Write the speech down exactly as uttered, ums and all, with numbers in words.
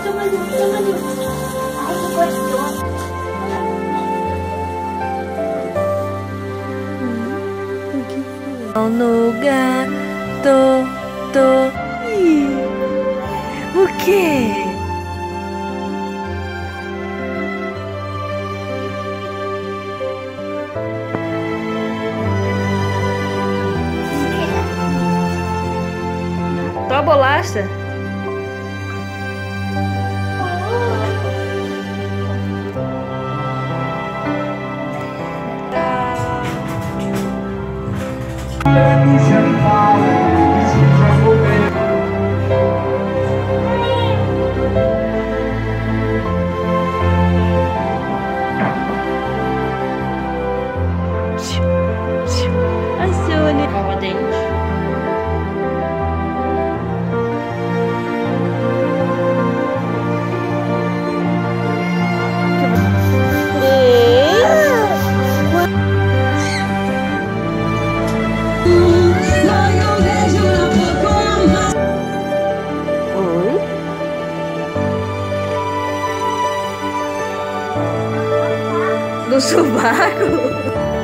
maju, bisa maju. Ayo buat dong. No gato, to, ih, o quê? Tua bolacha? Ai, Sônia. Escova dente. Do sovaco?